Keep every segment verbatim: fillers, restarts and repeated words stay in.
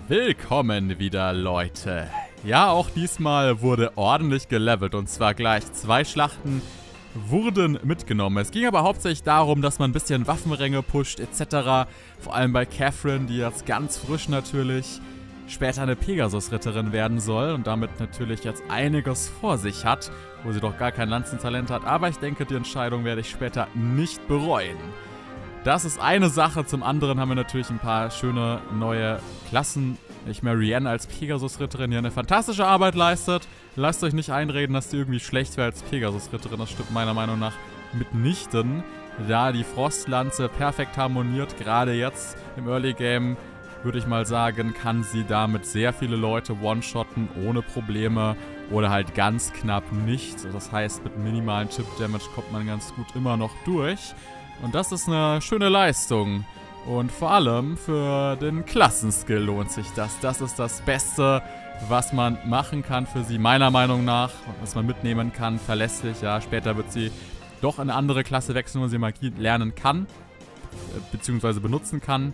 Willkommen wieder, Leute. Ja, auch diesmal wurde ordentlich gelevelt und zwar gleich zwei Schlachten wurden mitgenommen. Es ging aber hauptsächlich darum, dass man ein bisschen Waffenränge pusht et cetera. Vor allem bei Catherine, die jetzt ganz frisch natürlich später eine Pegasus-Ritterin werden soll und damit natürlich jetzt einiges vor sich hat, wo sie doch gar kein Lanzentalent hat. Aber ich denke, die Entscheidung werde ich später nicht bereuen. Das ist eine Sache. Zum anderen haben wir natürlich ein paar schöne neue Klassen. Ich Marianne als Pegasus-Ritterin hier eine fantastische Arbeit leistet. Lasst euch nicht einreden, dass die irgendwie schlecht wäre als Pegasus-Ritterin. Das stimmt meiner Meinung nach mitnichten. Da die Frostlanze perfekt harmoniert, gerade jetzt im Early Game, würde ich mal sagen, kann sie damit sehr viele Leute one-shotten ohne Probleme oder halt ganz knapp nicht. Das heißt, mit minimalen Chip-Damage kommt man ganz gut immer noch durch. Und das ist eine schöne Leistung. Und vor allem für den Klassenskill lohnt sich das. Das ist das Beste, was man machen kann für sie, meiner Meinung nach. Was man mitnehmen kann, verlässlich. Ja, später wird sie doch in eine andere Klasse wechseln, wo sie Magie lernen kann. Beziehungsweise benutzen kann.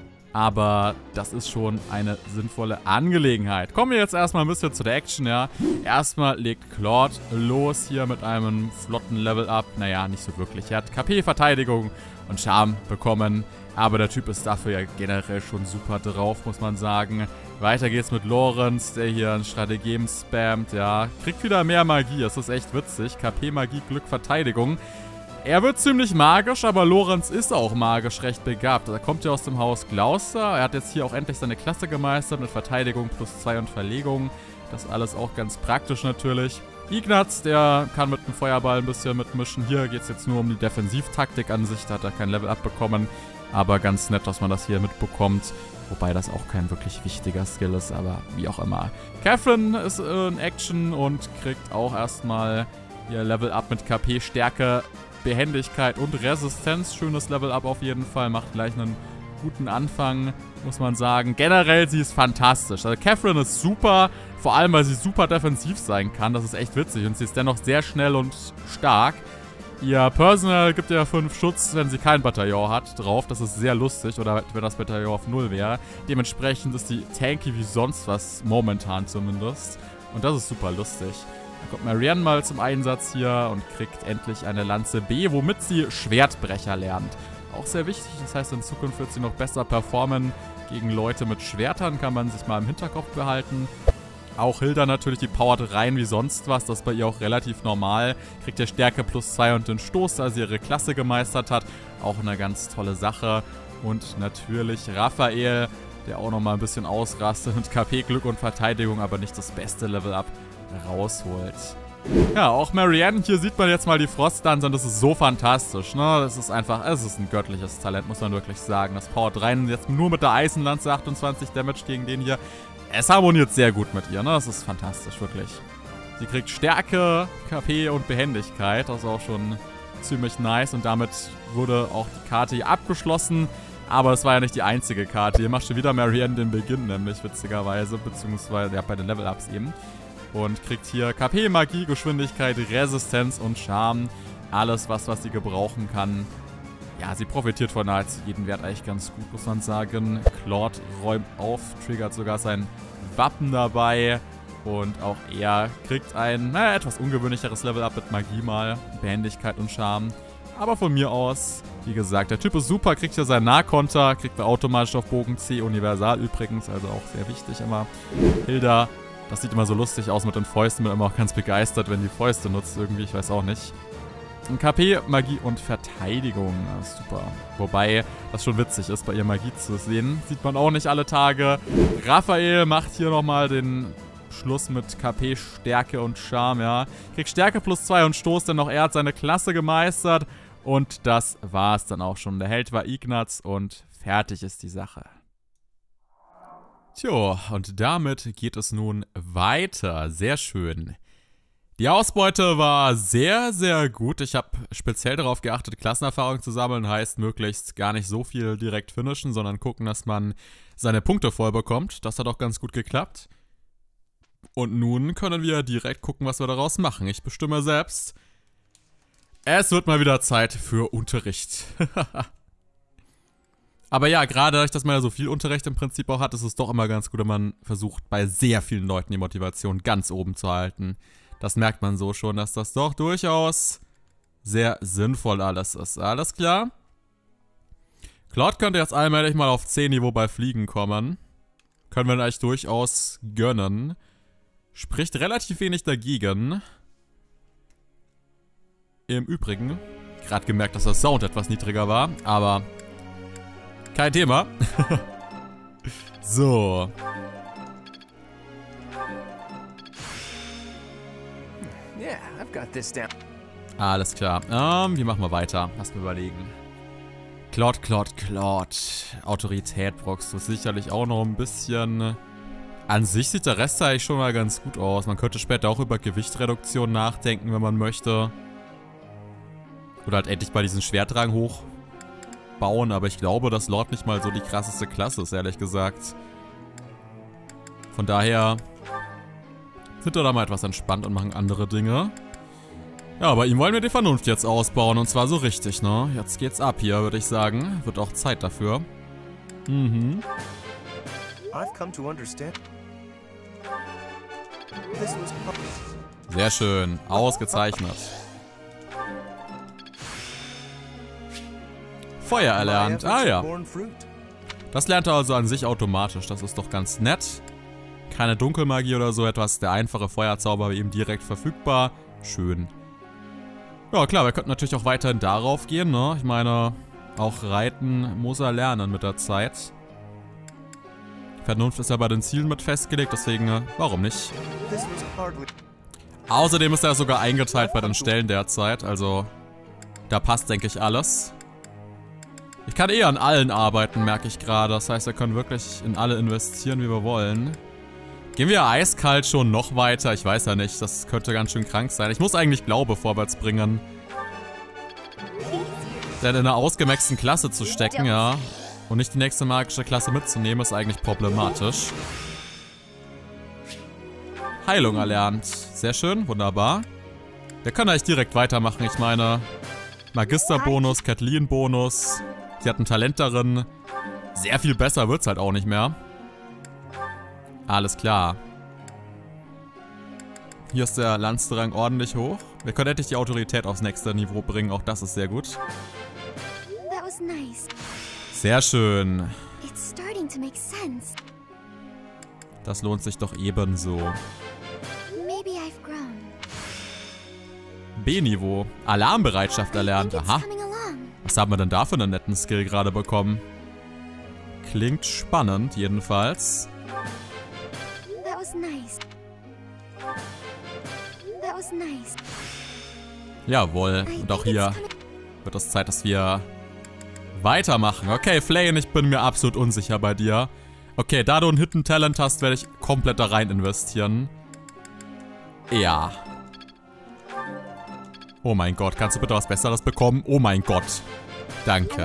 Aber das ist schon eine sinnvolle Angelegenheit. Kommen wir jetzt erstmal ein bisschen zu der Action, ja. Erstmal legt Claude los hier mit einem flotten Level-Up. Naja, nicht so wirklich. Er hat K P, Verteidigung und Charme bekommen. Aber der Typ ist dafür ja generell schon super drauf, muss man sagen. Weiter geht's mit Lorenz, der hier ein Strategem spammt, ja. Kriegt wieder mehr Magie, das ist echt witzig. K P, Magie, Glück, Verteidigung. Er wird ziemlich magisch, aber Lorenz ist auch magisch recht begabt. Er kommt ja aus dem Haus Gloucester. Er hat jetzt hier auch endlich seine Klasse gemeistert mit Verteidigung plus zwei und Verlegung. Das alles auch ganz praktisch natürlich. Ignaz, der kann mit dem Feuerball ein bisschen mitmischen. Hier geht es jetzt nur um die Defensivtaktik an sich. Da hat er kein Level-Up bekommen. Aber ganz nett, dass man das hier mitbekommt. Wobei das auch kein wirklich wichtiger Skill ist, aber wie auch immer. Catherine ist in Action und kriegt auch erstmal ihr Level-Up mit K P, Stärke, Behendigkeit und Resistenz. Schönes Level-Up auf jeden Fall. Macht gleich einen guten Anfang, muss man sagen. Generell, sie ist fantastisch. Also Catherine ist super, vor allem, weil sie super defensiv sein kann. Das ist echt witzig. Und sie ist dennoch sehr schnell und stark. Ihr Personal gibt ja fünf Schutz, wenn sie kein Bataillon hat, drauf. Das ist sehr lustig. Oder wenn das Bataillon auf null wäre. Dementsprechend ist sie tanky wie sonst was, momentan zumindest. Und das ist super lustig. Dann kommt Marianne mal zum Einsatz hier und kriegt endlich eine Lanze B, womit sie Schwertbrecher lernt. Auch sehr wichtig, das heißt, in Zukunft wird sie noch besser performen. Gegen Leute mit Schwertern kann man sich mal im Hinterkopf behalten. Auch Hilda natürlich, die powert rein wie sonst was, das ist bei ihr auch relativ normal. Kriegt ja Stärke plus zwei und den Stoß, da sie ihre Klasse gemeistert hat. Auch eine ganz tolle Sache. Und natürlich Raphael, der auch nochmal ein bisschen ausrastet mit K P, Glück und Verteidigung, aber nicht das beste Level-Up rausholt. Ja, auch Marianne, hier sieht man jetzt mal die Frostlanze und das ist so fantastisch, ne? Das ist einfach, es ist ein göttliches Talent, muss man wirklich sagen. Das powert rein jetzt nur mit der Eisenlanze, achtundzwanzig Damage gegen den hier. Es harmoniert sehr gut mit ihr, ne? Das ist fantastisch, wirklich. Sie kriegt Stärke, K P und Behendigkeit, das ist auch schon ziemlich nice und damit wurde auch die Karte hier abgeschlossen. Aber es war ja nicht die einzige Karte. Hier macht schon wieder Marianne den Beginn, nämlich witzigerweise, beziehungsweise ja, bei den Level-Ups eben. Und kriegt hier K P, Magie, Geschwindigkeit, Resistenz und Charme. Alles, was, was sie gebrauchen kann. Ja, sie profitiert von nahezu jedem Wert eigentlich ganz gut, muss man sagen. Claude räumt auf, triggert sogar sein Wappen dabei. Und auch er kriegt ein, naja, etwas ungewöhnlicheres Level-Up mit Magie mal. Behendigkeit und Charme. Aber von mir aus, wie gesagt, der Typ ist super, kriegt ja seinen Nahkonter, kriegt er automatisch auf Bogen C, universal übrigens, also auch sehr wichtig immer. Hilda, das sieht immer so lustig aus mit den Fäusten, bin immer auch ganz begeistert, wenn die Fäuste nutzt irgendwie, ich weiß auch nicht. K P, Magie und Verteidigung, das ist super. Wobei das schon witzig ist, bei ihr Magie zu sehen, sieht man auch nicht alle Tage. Raphael macht hier nochmal den Schluss mit K P, Stärke und Charme, ja. Kriegt Stärke plus zwei und Stoß, denn auch er hat seine Klasse gemeistert. Und das war's dann auch schon. Der Held war Ignaz und fertig ist die Sache. Tjo, und damit geht es nun weiter. Sehr schön. Die Ausbeute war sehr, sehr gut. Ich habe speziell darauf geachtet, Klassenerfahrung zu sammeln. Heißt, möglichst gar nicht so viel direkt finishen, sondern gucken, dass man seine Punkte voll bekommt. Das hat auch ganz gut geklappt. Und nun können wir direkt gucken, was wir daraus machen. Ich bestimme selbst. Es wird mal wieder Zeit für Unterricht. Aber ja, gerade dadurch, dass man ja so viel Unterricht im Prinzip auch hat, ist es doch immer ganz gut, wenn man versucht, bei sehr vielen Leuten die Motivation ganz oben zu halten. Das merkt man so schon, dass das doch durchaus sehr sinnvoll alles ist. Alles klar? Claude könnte jetzt allmählich mal auf zehn Niveau bei Fliegen kommen. Können wir ihn eigentlich durchaus gönnen. Spricht relativ wenig dagegen. Im Übrigen, gerade gemerkt, dass der Sound etwas niedriger war, aber kein Thema. So. Yeah, I've got this down. Alles klar. Ähm, wie machen wir weiter? Lass mir überlegen. Claude, Claude, Claude. Autorität brauchst du sicherlich auch noch ein bisschen. An sich sieht der Rest eigentlich schon mal ganz gut aus. Man könnte später auch über Gewichtreduktion nachdenken, wenn man möchte. Oder halt endlich bei diesen Schwertrang hochbauen. Aber ich glaube, dass Lord nicht mal so die krasseste Klasse ist, ehrlich gesagt. Von daher sind wir da mal etwas entspannt und machen andere Dinge. Ja, bei ihm wollen wir die Vernunft jetzt ausbauen. Und zwar so richtig, ne? Jetzt geht's ab hier, würde ich sagen. Wird auch Zeit dafür. Mhm. I've come to understand. Sehr schön. Ausgezeichnet. Feuer erlernt. Ah ja. Das lernt er also an sich automatisch. Das ist doch ganz nett. Keine Dunkelmagie oder so etwas. Der einfache Feuerzauber bei ihm direkt verfügbar. Schön. Ja klar, wir könnten natürlich auch weiterhin darauf gehen, ne? Ich meine, auch Reiten muss er lernen mit der Zeit. Vernunft ist ja bei den Zielen mit festgelegt, deswegen, warum nicht? Außerdem ist er sogar eingeteilt bei den Stellen derzeit, also da passt, denke ich, alles. Ich kann eh an allen arbeiten, merke ich gerade. Das heißt, wir können wirklich in alle investieren, wie wir wollen. Gehen wir eiskalt schon noch weiter? Ich weiß ja nicht, das könnte ganz schön krank sein. Ich muss eigentlich Glaube vorwärts bringen. Denn in einer ausgemaxten Klasse zu stecken, ja, und nicht die nächste magische Klasse mitzunehmen, ist eigentlich problematisch. Heilung erlernt. Sehr schön, wunderbar. Wir können eigentlich direkt weitermachen. Ich meine, Magisterbonus, Kathleen-Bonus. Sie hat ein Talent darin. Sehr viel besser wird's halt auch nicht mehr. Alles klar. Hier ist der Lanzenrang ordentlich hoch. Wir können endlich die Autorität aufs nächste Niveau bringen. Auch das ist sehr gut. Sehr schön. Das lohnt sich doch ebenso. B-Niveau. Alarmbereitschaft erlernt. Aha. Was haben wir denn da für einen netten Skill gerade bekommen? Klingt spannend, jedenfalls. Jawohl. Und auch hier wird es Zeit, dass wir weitermachen. Okay, Flayn, ich bin mir absolut unsicher bei dir. Okay, da du ein Hidden Talent hast, werde ich komplett da rein investieren. Ja. Oh mein Gott, kannst du bitte was Besseres bekommen? Oh mein Gott. Danke.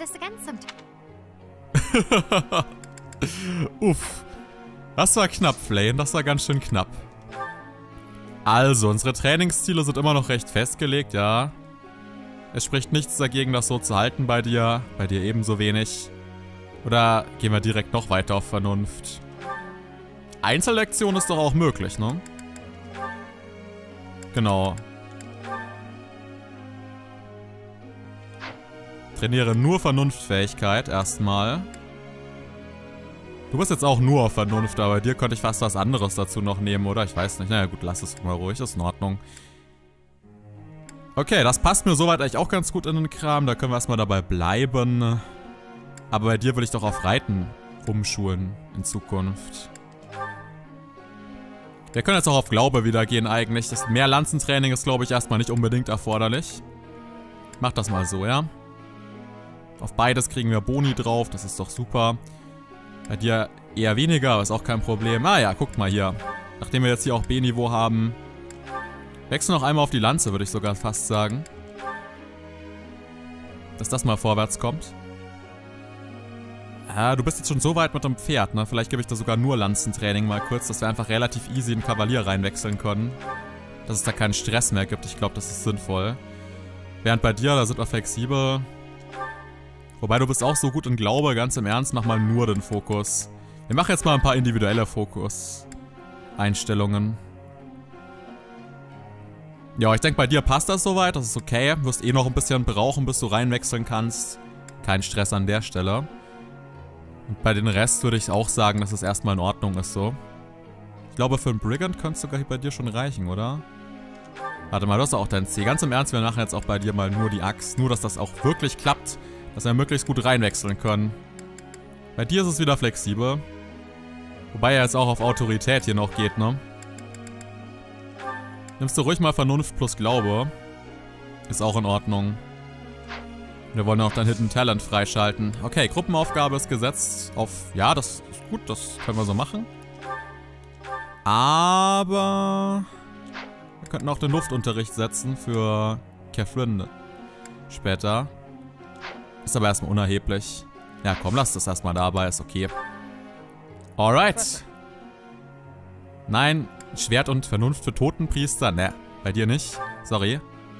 Uff. Das war knapp, Flayn. Das war ganz schön knapp. Also, unsere Trainingsziele sind immer noch recht festgelegt, ja. Es spricht nichts dagegen, das so zu halten bei dir. Bei dir ebenso wenig. Oder gehen wir direkt noch weiter auf Vernunft? Einzellektion ist doch auch möglich, ne? Genau. Trainiere nur Vernunftfähigkeit erstmal. Du bist jetzt auch nur auf Vernunft, aber bei dir könnte ich fast was anderes dazu noch nehmen, oder? Ich weiß nicht. Naja gut, lass es mal ruhig, ist in Ordnung. Okay, das passt mir soweit eigentlich auch ganz gut in den Kram. Da können wir erstmal dabei bleiben. Aber bei dir will ich doch auf Reiten umschulen in Zukunft. Wir können jetzt auch auf Glaube wieder gehen eigentlich. Das mehr Lanzentraining ist, glaube ich, erstmal nicht unbedingt erforderlich. Mach das mal so, ja? Auf beides kriegen wir Boni drauf, das ist doch super. Bei dir eher weniger, aber ist auch kein Problem. Ah ja, guckt mal hier. Nachdem wir jetzt hier auch B-Niveau haben, wechseln noch einmal auf die Lanze, würde ich sogar fast sagen. Dass das mal vorwärts kommt. Ah, du bist jetzt schon so weit mit dem Pferd, ne? Vielleicht gebe ich da sogar nur Lanzentraining mal kurz, dass wir einfach relativ easy in Kavalier reinwechseln können. Dass es da keinen Stress mehr gibt. Ich glaube, das ist sinnvoll. Während bei dir, da sind wir flexibel. Wobei, du bist auch so gut in Glaube, ganz im Ernst, mach mal nur den Fokus. Wir machen jetzt mal ein paar individuelle Fokus-Einstellungen. Ja, ich denke, bei dir passt das soweit, das ist okay. Du wirst eh noch ein bisschen brauchen, bis du reinwechseln kannst. Kein Stress an der Stelle. Und bei den Rest würde ich auch sagen, dass es erstmal in Ordnung ist so. Ich glaube, für einen Brigand könnte es sogar bei dir schon reichen, oder? Warte mal, du hast auch dein C. Ganz im Ernst, wir machen jetzt auch bei dir mal nur die Axt. Nur, dass das auch wirklich klappt. Dass wir möglichst gut reinwechseln können. Bei dir ist es wieder flexibel. Wobei er jetzt auch auf Autorität hier noch geht, ne? Nimmst du ruhig mal Vernunft plus Glaube. Ist auch in Ordnung. Wir wollen auch dein Hidden Talent freischalten. Okay, Gruppenaufgabe ist gesetzt auf... Ja, das ist gut, das können wir so machen. Aber... Wir könnten auch den Luftunterricht setzen für Catherine später. Ist aber erstmal unerheblich. Ja, komm, lass das erstmal dabei, ist okay. Alright. Nein, Schwert und Vernunft für Totenpriester? Ne, bei dir nicht. Sorry.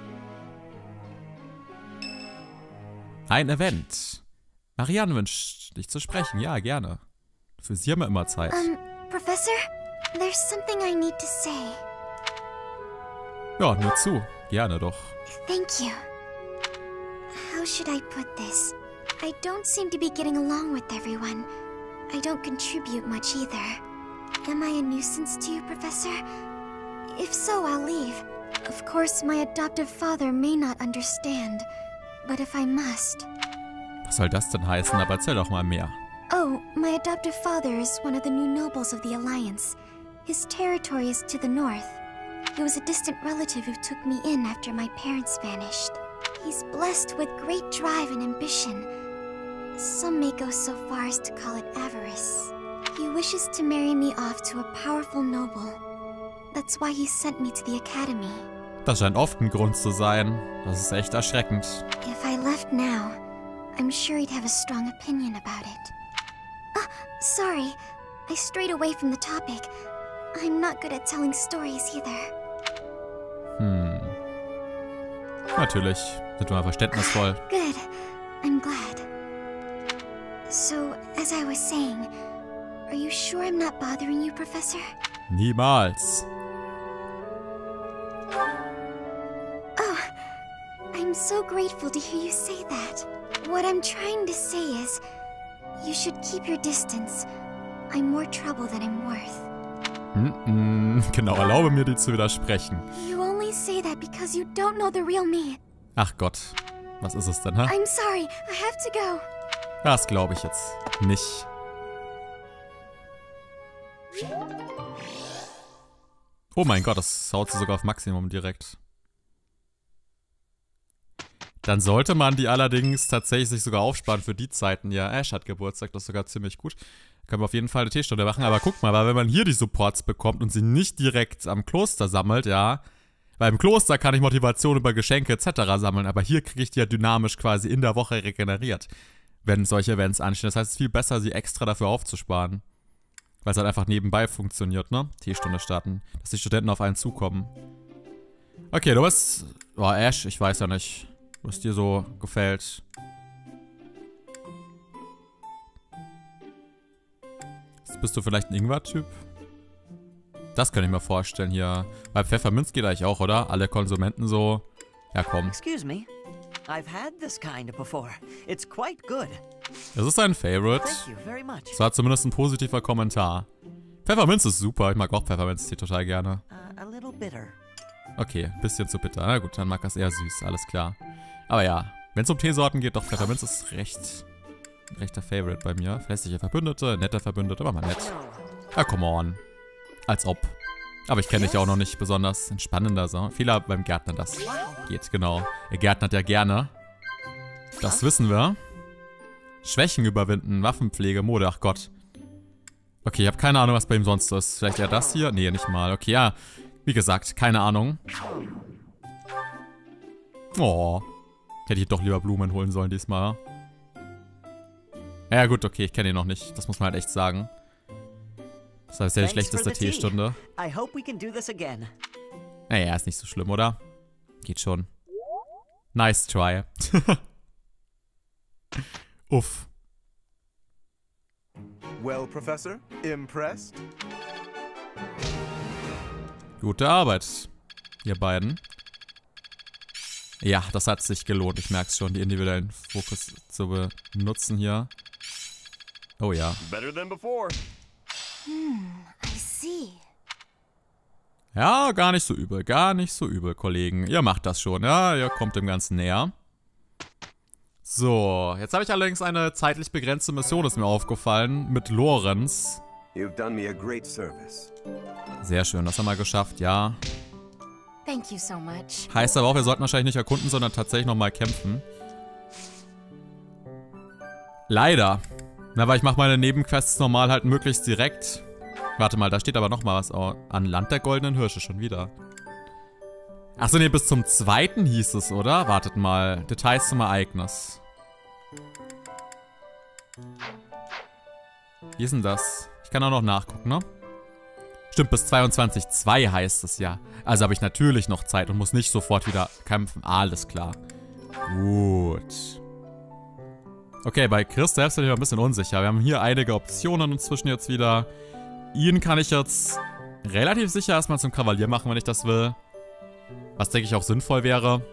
Ein Event. Marianne wünscht dich zu sprechen. Ja, gerne. Für sie haben wir immer Zeit. Um, Professor? There's something I need to say. Ja, nur zu. Gerne doch. Thank you. How should I put this? I don't seem to be getting along with everyone. I don't contribute much either. Am I a nuisance to you, Professor? If so, I'll leave. Of course, my adoptive father may not understand. But if I must... Was soll das denn heißen? Aber erzähl doch mal mehr. Oh, my adoptive father is one of the new nobles of the Alliance. His territory is to the north. He was a distant relative who took me in after my parents vanished. He's blessed with great drive and ambition. Some may go so far as to call it avarice. He wishes to marry me off to a powerful noble. That's why he sent me to the academy. Das scheint oft ein Grund zu sein. Das ist echt erschreckend. If I left now, I'm sure he'd have a strong opinion about it. Ah, sorry. I strayed away from the topic. I'm not good at telling stories either. Hm. Natürlich. Sind wir mal verständnisvoll. Good. I'm glad. So, as I was saying, are you sure I'm not bothering you, Professor? Niemals. Oh, I'm so grateful to hear you say that. What I'm trying to say is, you should keep your distance. I'm more trouble than I'm worth. Mm-mm. Genau, erlaube mir, dir zu widersprechen. You only say that because you don't know the real me. Ach Gott. Was ist es denn, hä? I'm sorry, I have to go. Das glaube ich jetzt nicht. Oh mein Gott, das haut sie sogar auf Maximum direkt. Dann sollte man die allerdings tatsächlich sich sogar aufsparen für die Zeiten. Ja, Ash hat Geburtstag, das ist sogar ziemlich gut. Können wir auf jeden Fall eine Teestunde machen. Aber guck mal, weil wenn man hier die Supports bekommt und sie nicht direkt am Kloster sammelt, ja. Weil im Kloster kann ich Motivation über Geschenke et cetera sammeln. Aber hier kriege ich die ja dynamisch quasi in der Woche regeneriert, wenn solche Events anstehen. Das heißt, es ist viel besser, sie extra dafür aufzusparen. Weil es halt einfach nebenbei funktioniert, ne? Teestunde starten. Dass die Studenten auf einen zukommen. Okay, du bist... Oh, Ash, ich weiß ja nicht, was dir so gefällt. Bist du vielleicht ein Ingwer-Typ? Das kann ich mir vorstellen hier. Bei Pfefferminz geht eigentlich auch, oder? Alle Konsumenten so. Ja, komm. Excuse me. I've had this kind before. It's quite good. Das ist ein Favorite. Thank you very much. Das war zumindest ein positiver Kommentar. Pfefferminz ist super. Ich mag auch Pfefferminz-Tee total gerne. Uh, a little bitter. Okay, ein bisschen zu bitter. Na gut, dann mag das eher süß. Alles klar. Aber ja, wenn es um Teesorten geht, doch Pfefferminz ist recht... Ein rechter Favorite bei mir. Fleißige Verbündete, netter Verbündete, aber mal nett. Ah, come on. Als ob. Aber ich kenne dich ja auch noch nicht besonders. Ein spannender so. Fehler beim Gärtner, das geht, genau. Er gärtnert ja gerne. Das wissen wir. Schwächen überwinden, Waffenpflege, Mode, ach Gott. Okay, ich habe keine Ahnung, was bei ihm sonst ist. Vielleicht eher das hier? Nee, nicht mal. Okay, ja. Wie gesagt, keine Ahnung. Oh. Hätte ich doch lieber Blumen holen sollen diesmal. Ja gut, okay, ich kenne ihn noch nicht. Das muss man halt echt sagen. Das heißt, ja die schlechteste Teestunde. Naja, ist nicht so schlimm, oder? Geht schon. Nice try. Uff. Well, Professor, impressed? Gute Arbeit, ihr beiden. Ja, das hat sich gelohnt. Ich merke es schon, die individuellen Fokus zu benutzen hier. Oh ja. Better than before. Hmm, I see. Ja, gar nicht so übel. Gar nicht so übel, Kollegen. Ihr macht das schon, ja? Ihr kommt dem Ganzen näher. So, jetzt habe ich allerdings eine zeitlich begrenzte Mission, ist mir aufgefallen, mit Lorenz. You've done me a great service. Sehr schön, das haben wir geschafft, ja. Thank you so much. Heißt aber auch, wir sollten wahrscheinlich nicht erkunden, sondern tatsächlich nochmal kämpfen. Leider. Na, weil ich mache meine Nebenquests normal halt möglichst direkt. Warte mal, da steht aber nochmal was an. Land der goldenen Hirsche schon wieder. Achso, nee, bis zum zweiten hieß es, oder? Wartet mal. Details zum Ereignis. Wie ist denn das? Ich kann auch noch nachgucken, ne? Stimmt, bis zweiundzwanzig Punkt zwei heißt es ja. Also habe ich natürlich noch Zeit und muss nicht sofort wieder kämpfen. Alles klar. Gut. Okay, bei Chris selbst bin ich noch ein bisschen unsicher. Wir haben hier einige Optionen inzwischen jetzt wieder. Ihn kann ich jetzt relativ sicher erstmal zum Kavalier machen, wenn ich das will. Was, denke ich, auch sinnvoll wäre.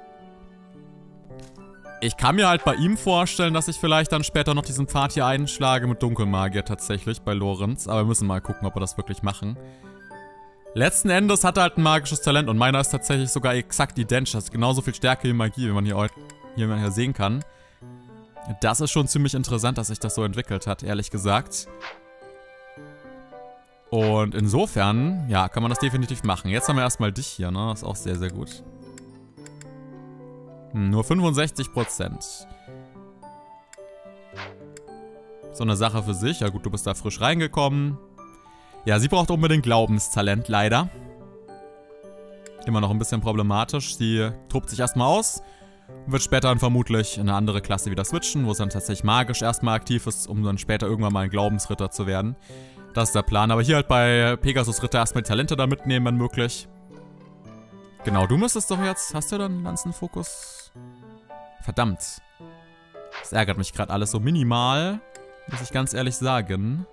Ich kann mir halt bei ihm vorstellen, dass ich vielleicht dann später noch diesen Pfad hier einschlage mit Dunkelmagier tatsächlich bei Lorenz. Aber wir müssen mal gucken, ob wir das wirklich machen. Letzten Endes hat er halt ein magisches Talent und meiner ist tatsächlich sogar exakt identisch. Das ist genauso viel Stärke wie Magie, wie man hier, hier, hier sehen kann. Das ist schon ziemlich interessant, dass sich das so entwickelt hat, ehrlich gesagt. Und insofern, ja, kann man das definitiv machen. Jetzt haben wir erstmal dich hier, ne? Das ist auch sehr, sehr gut. Hm, nur fünfundsechzig Prozent. So eine Sache für sich. Ja gut, du bist da frisch reingekommen. Ja, sie braucht unbedingt Glaubenstalent, leider. Immer noch ein bisschen problematisch. Sie tobt sich erstmal aus. Und wird später dann vermutlich in eine andere Klasse wieder switchen, wo es dann tatsächlich magisch erstmal aktiv ist, um dann später irgendwann mal ein Glaubensritter zu werden. Das ist der Plan. Aber hier halt bei Pegasus Ritter erstmal die Talente da mitnehmen, wenn möglich. Genau, du müsstest doch jetzt... Hast du dann einen ganzen Fokus? Verdammt. Das ärgert mich gerade alles so minimal. Muss ich ganz ehrlich sagen.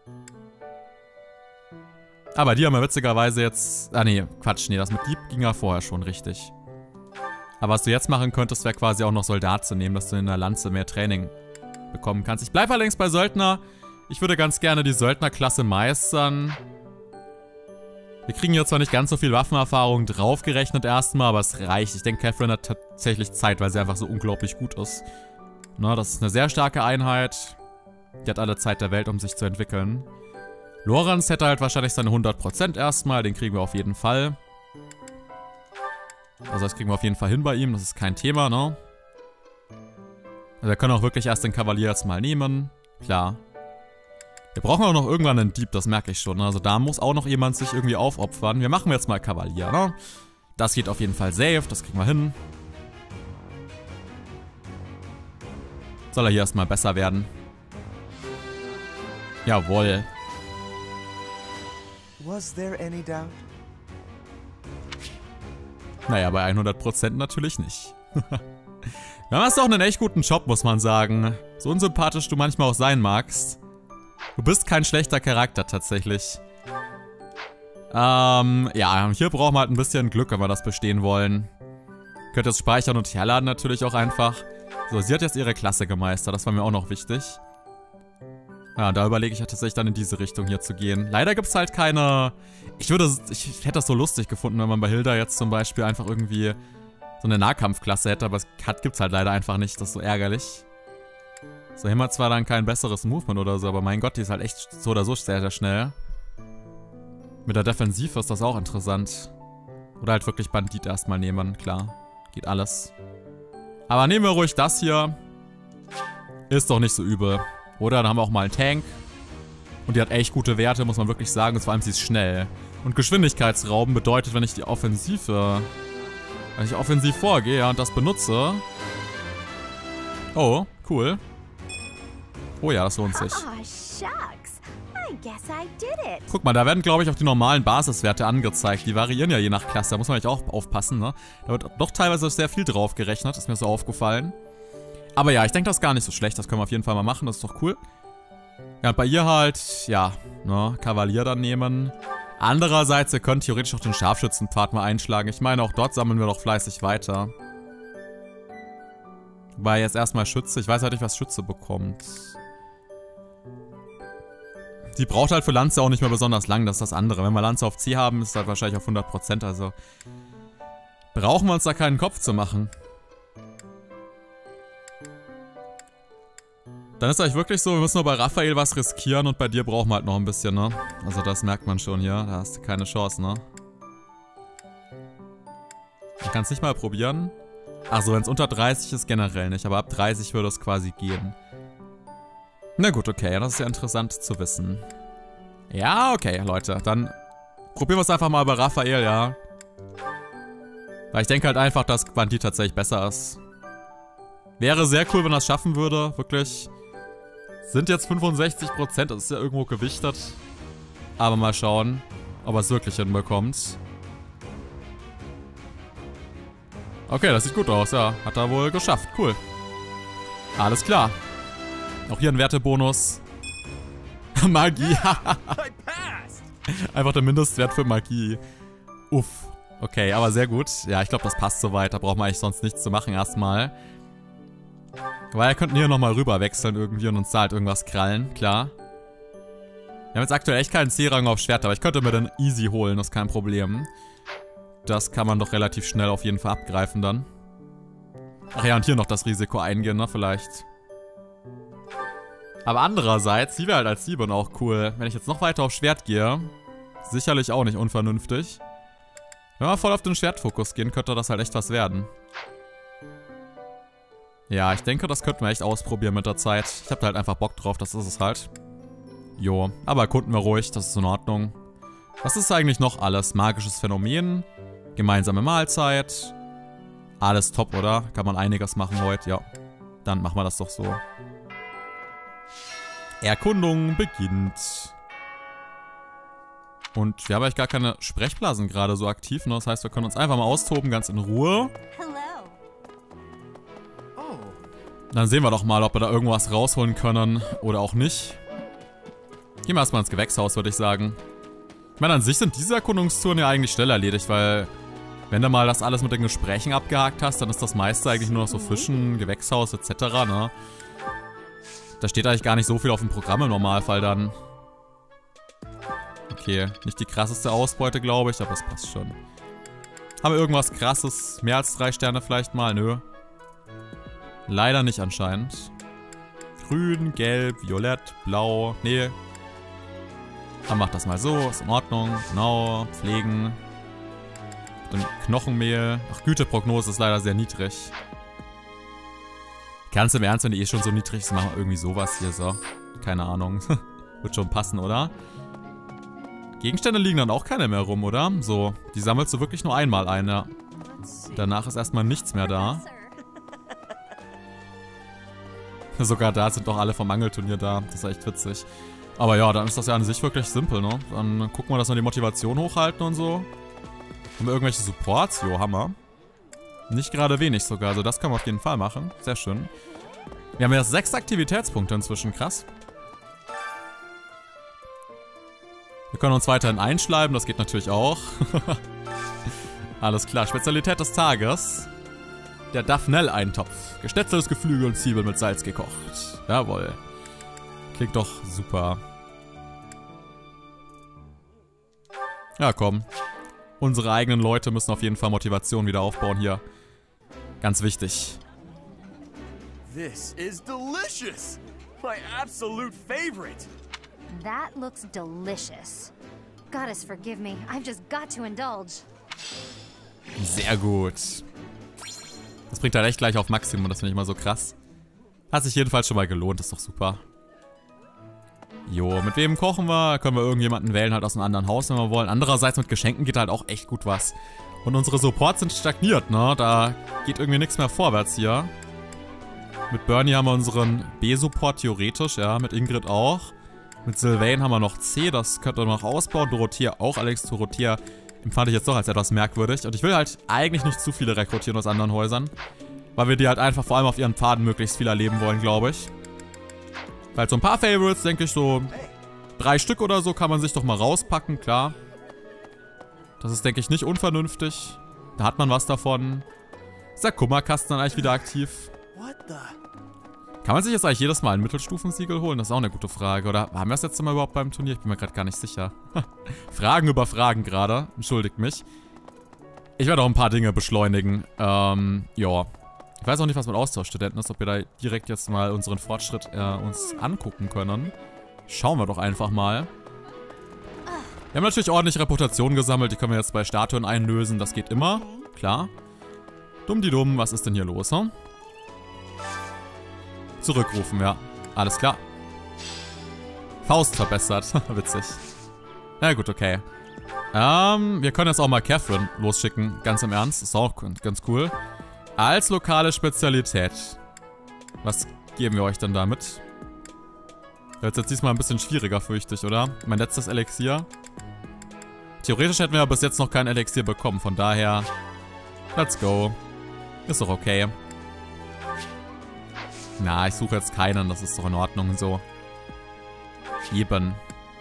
Aber die haben wir witzigerweise jetzt... Ah nee, Quatsch, nee, das mit Dieb ging ja vorher schon richtig. Aber was du jetzt machen könntest, wäre quasi auch noch Soldat zu nehmen, dass du in der Lanze mehr Training bekommen kannst. Ich bleibe allerdings bei Söldner. Ich würde ganz gerne die Söldnerklasse meistern. Wir kriegen hier zwar nicht ganz so viel Waffenerfahrung draufgerechnet erstmal, aber es reicht. Ich denke, Catherine hat tatsächlich Zeit, weil sie einfach so unglaublich gut ist. Na, das ist eine sehr starke Einheit. Die hat alle Zeit der Welt, um sich zu entwickeln. Lorenz hätte halt wahrscheinlich seine hundert Prozent erstmal. Den kriegen wir auf jeden Fall. Also das kriegen wir auf jeden Fall hin bei ihm. Das ist kein Thema, ne? Also wir können auch wirklich erst den Kavalier jetzt mal nehmen. Klar. Wir brauchen auch noch irgendwann einen Dieb, das merke ich schon. Also da muss auch noch jemand sich irgendwie aufopfern. Wir machen jetzt mal Kavalier, ne? Das geht auf jeden Fall safe, das kriegen wir hin. Soll er hier erstmal besser werden. Jawohl. Was there any doubt? Naja, bei hundert Prozent natürlich nicht. Du machst auch einen echt guten Job, muss man sagen. So unsympathisch du manchmal auch sein magst. Du bist kein schlechter Charakter tatsächlich. Ähm, ja, hier brauchen wir halt ein bisschen Glück, wenn wir das bestehen wollen. Ihr könnt jetzt speichern und herladen natürlich auch einfach. So, sie hat jetzt ihre Klasse gemeistert, das war mir auch noch wichtig. Ja, da überlege ich ja tatsächlich dann in diese Richtung hier zu gehen. Leider gibt es halt keine... Ich würde... Ich hätte das so lustig gefunden, wenn man bei Hilda jetzt zum Beispiel einfach irgendwie so eine Nahkampfklasse hätte, aber es gibt es halt leider einfach nicht. Das ist so ärgerlich. So, hier haben wir zwar dann kein besseres Movement oder so, aber mein Gott, die ist halt echt so oder so sehr, sehr schnell. Mit der Defensive ist das auch interessant. Oder halt wirklich Bandit erstmal nehmen, klar. Geht alles. Aber nehmen wir ruhig das hier. Ist doch nicht so übel. Oder dann haben wir auch mal einen Tank. Und die hat echt gute Werte, muss man wirklich sagen. Und vor allem, sie ist schnell. Und Geschwindigkeitsrauben bedeutet, wenn ich die Offensive... Wenn ich offensiv vorgehe ja, und das benutze... Oh, cool. Oh ja, das lohnt sich. Guck mal, da werden, glaube ich, auch die normalen Basiswerte angezeigt. Die variieren ja je nach Klasse. Da muss man eigentlich auch aufpassen, ne? Da wird doch teilweise sehr viel drauf gerechnet. Ist mir so aufgefallen. Aber ja, ich denke, das ist gar nicht so schlecht. Das können wir auf jeden Fall mal machen. Das ist doch cool. Ja, und bei ihr halt, ja, ne, Kavalier dann nehmen. Andererseits, ihr könnt theoretisch auch den Scharfschützenpfad mal einschlagen. Ich meine, auch dort sammeln wir doch fleißig weiter. Wobei jetzt erstmal Schütze. Ich weiß halt nicht, was Schütze bekommt. Die braucht halt für Lanze auch nicht mehr besonders lang. Das ist das andere. Wenn wir Lanze auf C haben, ist das halt wahrscheinlich auf hundert Prozent. Also brauchen wir uns da keinen Kopf zu machen. Dann ist eigentlich wirklich so, wir müssen nur bei Raphael was riskieren und bei dir brauchen wir halt noch ein bisschen, ne? Also das merkt man schon hier, da hast du keine Chance, ne? Man kann es nicht mal probieren. Achso, wenn es unter dreißig ist, generell nicht, aber ab dreißig würde es quasi gehen. Na gut, okay, das ist ja interessant zu wissen. Ja, okay, Leute, dann probieren wir es einfach mal bei Raphael, ja. Weil ich denke halt einfach, dass Bandit tatsächlich besser ist. Wäre sehr cool, wenn er es schaffen würde, wirklich. Sind jetzt fünfundsechzig Prozent, das ist ja irgendwo gewichtet. Aber mal schauen, ob er es wirklich hinbekommt. Okay, das sieht gut aus, ja. Hat er wohl geschafft, cool. Alles klar. Auch hier ein Wertebonus. Magie. Einfach der Mindestwert für Magie. Uff. Okay, aber sehr gut. Ja, ich glaube, das passt soweit. Da braucht man eigentlich sonst nichts zu machen erstmal. Weil wir könnten hier nochmal rüber wechseln irgendwie und uns da halt irgendwas krallen, klar. Wir haben jetzt aktuell echt keinen C-Rang auf Schwert, aber ich könnte mir den easy holen, das ist kein Problem. Das kann man doch relativ schnell auf jeden Fall abgreifen dann. Ach ja, und hier noch das Risiko eingehen, ne, vielleicht. Aber andererseits, die wäre halt als Diebin auch cool. Wenn ich jetzt noch weiter auf Schwert gehe, sicherlich auch nicht unvernünftig. Wenn wir voll auf den Schwertfokus gehen, könnte das halt echt was werden. Ja, ich denke, das könnten wir echt ausprobieren mit der Zeit. Ich habe da halt einfach Bock drauf, das ist es halt. Jo, aber erkunden wir ruhig, das ist in Ordnung. Was ist eigentlich noch alles? Magisches Phänomen, gemeinsame Mahlzeit. Alles top, oder? Kann man einiges machen heute, ja. Dann machen wir das doch so. Erkundung beginnt. Und wir haben eigentlich gar keine Sprechblasen gerade so aktiv, ne? Das heißt, wir können uns einfach mal austoben, ganz in Ruhe. Dann sehen wir doch mal, ob wir da irgendwas rausholen können oder auch nicht. Gehen wir erstmal ins Gewächshaus, würde ich sagen. Ich meine, an sich sind diese Erkundungstouren ja eigentlich schnell erledigt, weil wenn du mal das alles mit den Gesprächen abgehakt hast, dann ist das meiste eigentlich nur noch so Fischen, Gewächshaus et cetera, ne? Da steht eigentlich gar nicht so viel auf dem Programm im Normalfall dann. Okay, nicht die krasseste Ausbeute, glaube ich, aber es passt schon. Haben wir irgendwas krasses? Mehr als drei Sterne vielleicht mal? Nö. Leider nicht anscheinend. Grün, gelb, violett, blau. Nee. Dann macht das mal so. Ist in Ordnung. Genau. Pflegen. Dann Knochenmehl. Ach, Güteprognose ist leider sehr niedrig. Ganz im Ernst, wenn die eh schon so niedrig ist, machen wir irgendwie sowas hier so. Keine Ahnung. Wird schon passen, oder? Gegenstände liegen dann auch keine mehr rum, oder? So, die sammelst du wirklich nur einmal ein, ja. Danach ist erstmal nichts mehr da. Sogar da sind doch alle vom Angelturnier da. Das ist echt witzig. Aber ja, dann ist das ja an sich wirklich simpel, ne? Dann gucken wir, dass wir die Motivation hochhalten und so. Haben wir irgendwelche Supports? Jo, Hammer. Nicht gerade wenig sogar. Also das können wir auf jeden Fall machen. Sehr schön. Wir haben jetzt sechs Aktivitätspunkte inzwischen. Krass. Wir können uns weiterhin einschleiben. Das geht natürlich auch. Alles klar. Spezialität des Tages. Der Daphne-Eintopf. Geschnetzeltes Geflügel und Zwiebeln mit Salz gekocht. Jawohl. Klingt doch super. Ja, komm. Unsere eigenen Leute müssen auf jeden Fall Motivation wieder aufbauen hier. Ganz wichtig. This is delicious! My absolute favorite! That looks delicious. Goddess forgive me, I've just got to indulge. Sehr gut. Das bringt halt echt gleich auf Maximum, das finde ich mal so krass. Hat sich jedenfalls schon mal gelohnt, ist doch super. Jo, mit wem kochen wir? Können wir irgendjemanden wählen, halt aus einem anderen Haus, wenn wir wollen. Andererseits mit Geschenken geht halt auch echt gut was. Und unsere Supports sind stagniert, ne? Da geht irgendwie nichts mehr vorwärts hier. Mit Bernie haben wir unseren B-Support theoretisch, ja. Mit Ingrid auch. Mit Sylvain haben wir noch C, das könnte man noch ausbauen. Dorothea auch. Alex Dorothea empfand ich jetzt doch als etwas merkwürdig. Und ich will halt eigentlich nicht zu viele rekrutieren aus anderen Häusern. Weil wir die halt einfach vor allem auf ihren Pfaden möglichst viel erleben wollen, glaube ich. Weil so ein paar Favorites, denke ich, so drei Stück oder so kann man sich doch mal rauspacken, klar. Das ist, denke ich, nicht unvernünftig. Da hat man was davon. Ist der Kummerkasten dann eigentlich wieder aktiv? Kann man sich jetzt eigentlich jedes Mal ein Mittelstufensiegel holen? Das ist auch eine gute Frage. Oder haben wir das jetzt mal überhaupt beim Turnier? Ich bin mir gerade gar nicht sicher. Fragen über Fragen gerade. Entschuldigt mich. Ich werde auch ein paar Dinge beschleunigen. Ähm, ja. Ich weiß auch nicht, was mit Austauschstudenten ist, ob wir da direkt jetzt mal unseren Fortschritt äh, uns angucken können. Schauen wir doch einfach mal. Wir haben natürlich ordentlich Reputation gesammelt, die können wir jetzt bei Statuen einlösen, das geht immer, klar. Dumm-die-dumm, was ist denn hier los, hm? Zurückrufen, ja. Alles klar. Faust verbessert, witzig. Na gut, okay. Ähm, wir können jetzt auch mal Catherine losschicken, ganz im Ernst, ist auch ganz cool. Als lokale Spezialität. Was geben wir euch denn damit? Wird jetzt diesmal ein bisschen schwieriger, fürchte ich, oder? Mein letztes Elixier. Theoretisch hätten wir ja bis jetzt noch kein Elixier bekommen, von daher... Let's go. Ist doch okay. Na, ich suche jetzt keinen, das ist doch in Ordnung so. Eben.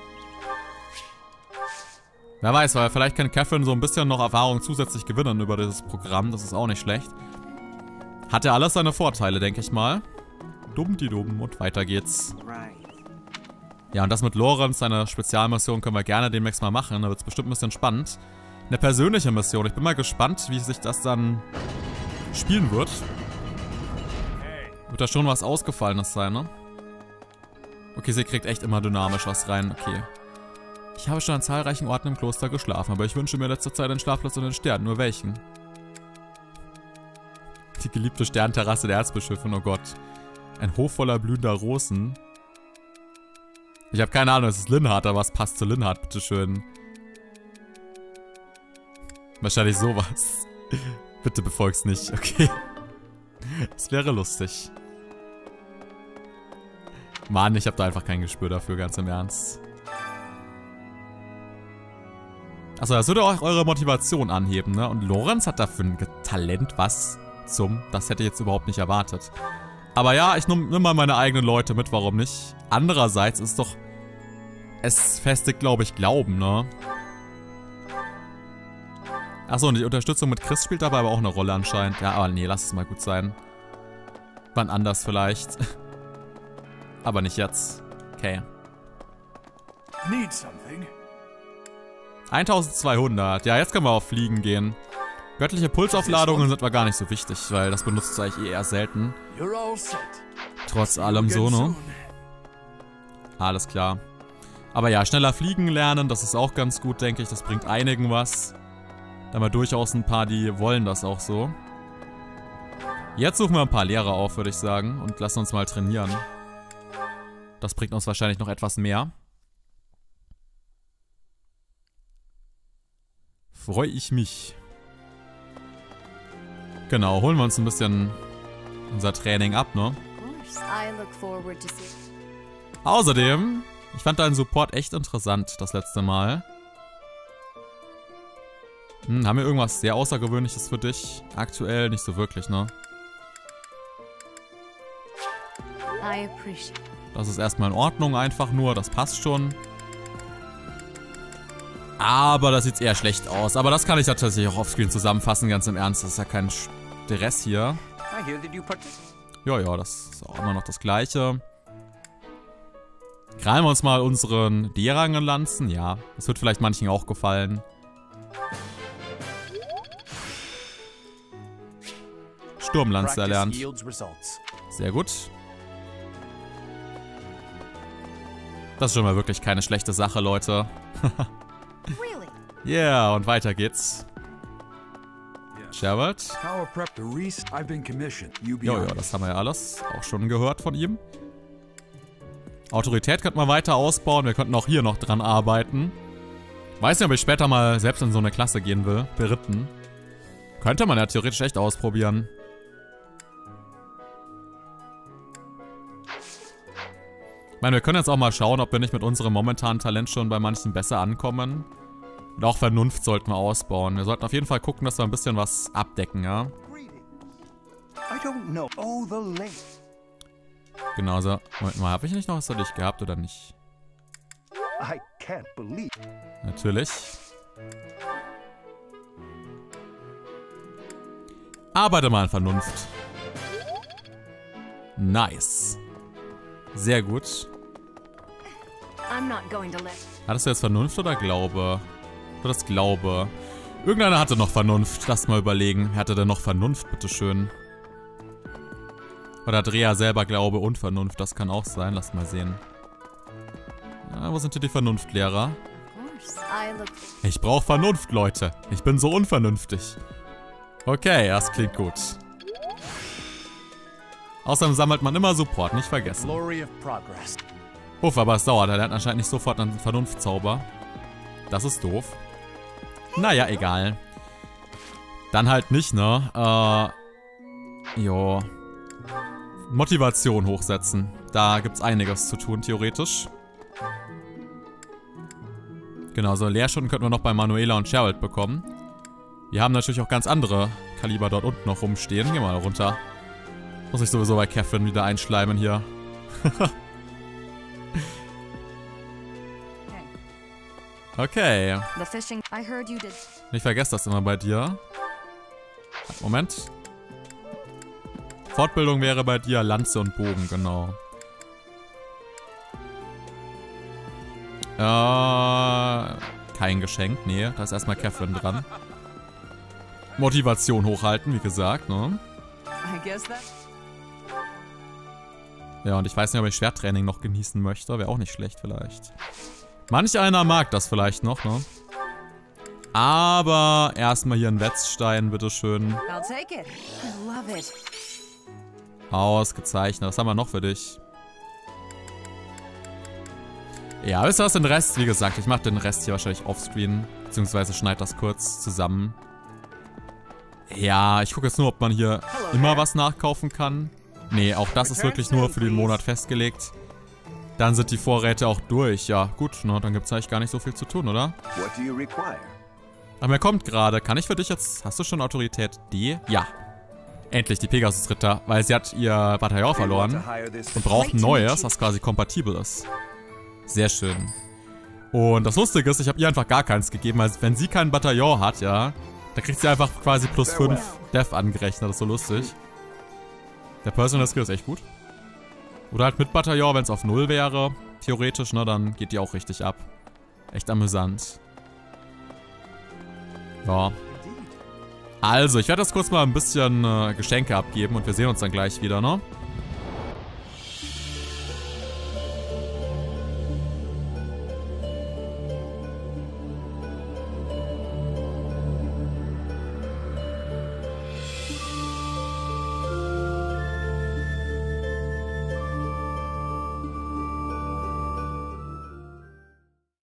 Wer weiß, weil vielleicht kann Catherine so ein bisschen noch Erfahrung zusätzlich gewinnen über dieses Programm, das ist auch nicht schlecht. Hat ja alles seine Vorteile, denke ich mal. Dumm-die-dumm und weiter geht's. Ja, und das mit Lorenz, seine Spezialmission, können wir gerne demnächst mal machen. Da wird es bestimmt ein bisschen spannend. Eine persönliche Mission. Ich bin mal gespannt, wie sich das dann spielen wird. Wird da schon was Ausgefallenes sein, ne? Okay, sie kriegt echt immer dynamisch was rein. Okay. Ich habe schon an zahlreichen Orten im Kloster geschlafen, aber ich wünsche mir letzter Zeit einen Schlafplatz in den Sternen. Nur welchen? Die geliebte Sternterrasse der Erzbischöfin, oh Gott. Ein Hof voller blühender Rosen. Ich habe keine Ahnung, es ist Linhardt, aber was passt zu Linhardt, bitteschön. Wahrscheinlich sowas. Bitte befolg's nicht, okay. Das wäre lustig. Mann, ich habe da einfach kein Gespür dafür, ganz im Ernst. Achso, das würde auch eure Motivation anheben, ne? Und Lorenz hat dafür ein Talent, was zum... Das hätte ich jetzt überhaupt nicht erwartet. Aber ja, ich nehme mal meine eigenen Leute mit, warum nicht? Andererseits ist doch... Es festigt, glaube ich, Glauben, ne? Achso, und die Unterstützung mit Chris spielt dabei aber auch eine Rolle anscheinend. Ja, aber nee, lass es mal gut sein. Wann anders vielleicht. Aber nicht jetzt. Okay. Need something. eintausendzweihundert. Ja, jetzt können wir auf Fliegen gehen. Göttliche Pulsaufladungen sind aber gar nicht so wichtig, weil das benutzt eigentlich eher selten. Trotz allem so, ne? Alles klar. Aber ja, schneller fliegen lernen, das ist auch ganz gut, denke ich. Das bringt einigen was. Da haben wir durchaus ein paar, die wollen das auch so. Jetzt suchen wir ein paar Lehrer auf, würde ich sagen. Und lassen uns mal trainieren. Das bringt uns wahrscheinlich noch etwas mehr. Freue ich mich. Genau, holen wir uns ein bisschen unser Training ab, ne? Außerdem, ich fand deinen Support echt interessant das letzte Mal. Hm, haben wir irgendwas sehr Außergewöhnliches für dich? Aktuell nicht so wirklich, ne? Das ist erstmal in Ordnung, einfach nur, das passt schon. Aber das sieht eher schlecht aus. Aber das kann ich tatsächlich auch offscreen zusammenfassen, ganz im Ernst. Das ist ja kein Stress hier. Ja, ja, das ist auch immer noch das Gleiche. Krallen wir uns mal unseren D-Rangen-Lanzen. Ja, das wird vielleicht manchen auch gefallen. Sturmlanze erlernt. Sehr gut. Das ist schon mal wirklich keine schlechte Sache, Leute. Ja, yeah, und weiter geht's. Gerald. Jo, ja, das haben wir ja alles auch schon gehört von ihm. Autorität könnten wir weiter ausbauen. Wir könnten auch hier noch dran arbeiten. Weiß nicht, ob ich später mal selbst in so eine Klasse gehen will. Beritten. Könnte man ja theoretisch echt ausprobieren. Ich meine, wir können jetzt auch mal schauen, ob wir nicht mit unserem momentanen Talent schon bei manchen besser ankommen. Und auch Vernunft sollten wir ausbauen. Wir sollten auf jeden Fall gucken, dass wir ein bisschen was abdecken, ja. I don't know. Oh, the lake. Genauso. Moment mal, habe ich nicht noch was für dich gehabt oder nicht? I can't believe. Natürlich. Arbeite mal an Vernunft. Nice. Sehr gut. I'm not going to let. Hattest du jetzt Vernunft oder Glaube? Oder das Glaube? Irgendeiner hatte noch Vernunft. Lass mal überlegen. Wer hatte denn noch Vernunft, bitteschön? Oder hat Rea selber Glaube und Vernunft? Das kann auch sein. Lass mal sehen. Ah, wo sind hier die Vernunftlehrer? Ich brauche Vernunft, Leute. Ich bin so unvernünftig. Okay, das klingt gut. Außerdem sammelt man immer Support, nicht vergessen. Glory of progress. Uff, aber es dauert. Er lernt anscheinend nicht sofort einen Vernunftzauber. Das ist doof. Naja, egal. Dann halt nicht, ne? Äh. Jo. Motivation hochsetzen. Da gibt's einiges zu tun, theoretisch. Genau, so Lehrstunden könnten wir noch bei Manuela und Gerald bekommen. Wir haben natürlich auch ganz andere Kaliber dort unten noch rumstehen. Geh mal runter. Muss ich sowieso bei Catherine wieder einschleimen hier. Okay. Ich vergesse das immer bei dir. Moment. Fortbildung wäre bei dir Lanze und Bogen, genau. Äh, kein Geschenk, nee. Da ist erstmal Catherine dran. Motivation hochhalten, wie gesagt, ne? Ja, und ich weiß nicht, ob ich Schwerttraining noch genießen möchte. Wäre auch nicht schlecht vielleicht. Manch einer mag das vielleicht noch, ne? Aber erstmal hier ein Wetzstein, bitteschön. Ausgezeichnet. Was haben wir noch für dich? Ja, wisst ihr was, den Rest? Wie gesagt, ich mache den Rest hier wahrscheinlich offscreen. Beziehungsweise schneide das kurz zusammen. Ja, ich gucke jetzt nur, ob man hier immer was nachkaufen kann. Nee, auch das ist wirklich nur für den Monat festgelegt. Dann sind die Vorräte auch durch. Ja, gut, ne, dann gibt es eigentlich gar nicht so viel zu tun, oder? Aber mir kommt gerade, kann ich für dich jetzt... Hast du schon Autorität D? Ja. Endlich, die Pegasus-Ritter, weil sie hat ihr Bataillon verloren und braucht ein neues, das quasi kompatibel ist. Sehr schön. Und das Lustige ist, ich habe ihr einfach gar keins gegeben, also wenn sie kein Bataillon hat, ja, dann kriegt sie einfach quasi plus fünf Death angerechnet, das ist so lustig. Der Personal Skill ist echt gut. Oder halt mit Bataillon, wenn es auf null wäre, theoretisch, ne, dann geht die auch richtig ab. Echt amüsant. Ja. Also, ich werde das kurz mal ein bisschen äh, Geschenke abgeben und wir sehen uns dann gleich wieder, ne?